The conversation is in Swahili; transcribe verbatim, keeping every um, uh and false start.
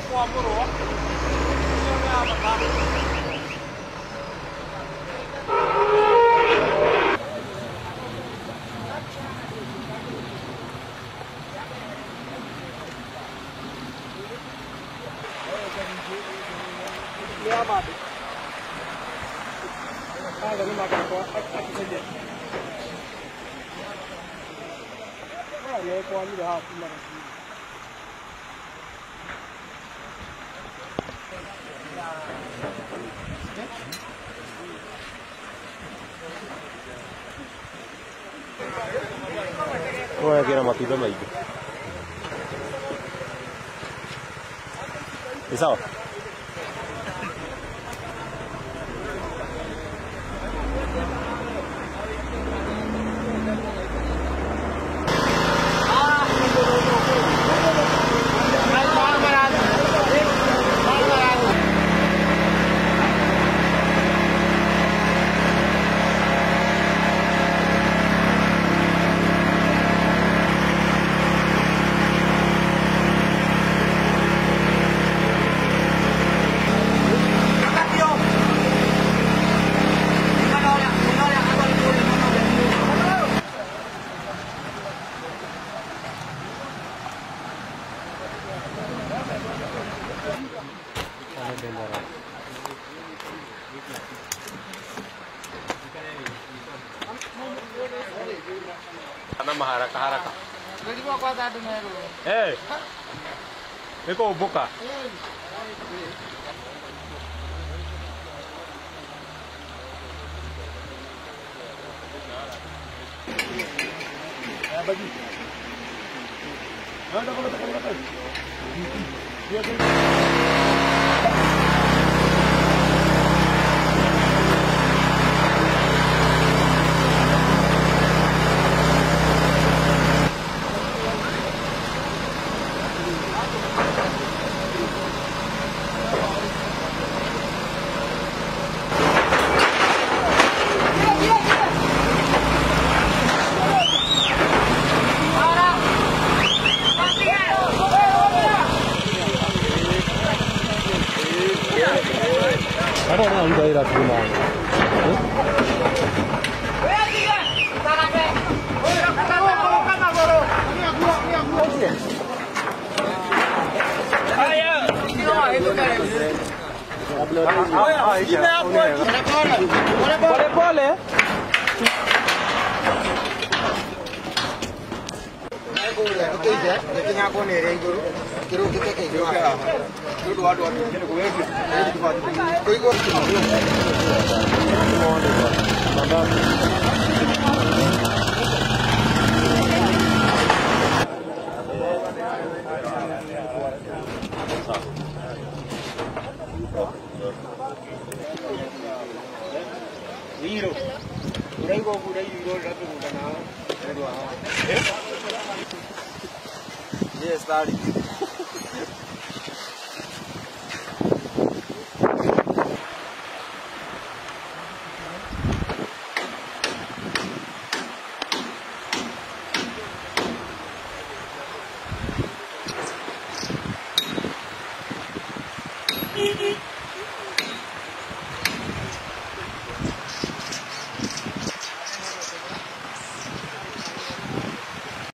Voy a quiero matita maíz. ¿Eso? Nama haraka-haraka. Eh, iko buka. Ya bagi. Ada kalau tekan tekan. Dia kan. Ada orang daerah rumah. Boleh boleh. Oke ya, jadi ngaku nih guru, guru kita kayak gimana? Guru dua dua nih, jadi gue gitu. Gue gue gitu. Hero, udah gue udah hero udah tuh udah nah, dua. Yes, tadi.